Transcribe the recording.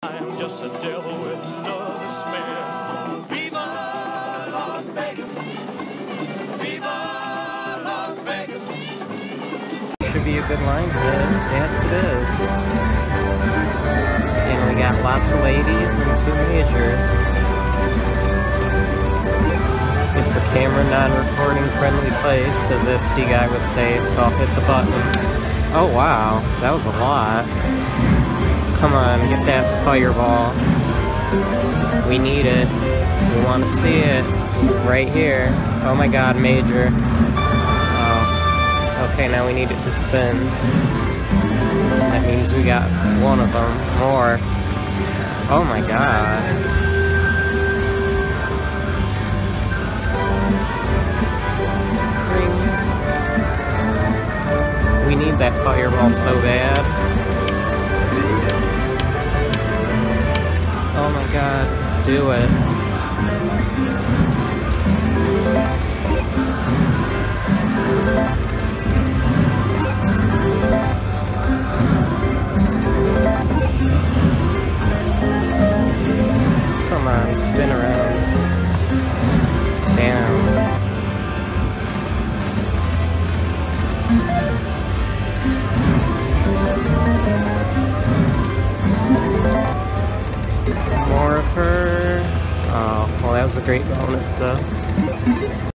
I'm just a devil with no despair. So viva Las Vegas! Viva Las Vegas! Should be a good line hit. Yes, it is. And we got lots of ladies and 2 majors. It's a camera non-recording friendly place, as SD guy would say, so I'll hit the button. Oh wow, that was a lot. Come on, get that fireball. We need it. We want to see it. Right here. Oh my god, major. Oh. Okay, now we need it to spin. That means we got one of them. More. Oh my god. We need that fireball so bad. Oh my god, do it. Come on, spin around. Damn. More of her. Oh, well, that was a great bonus, though.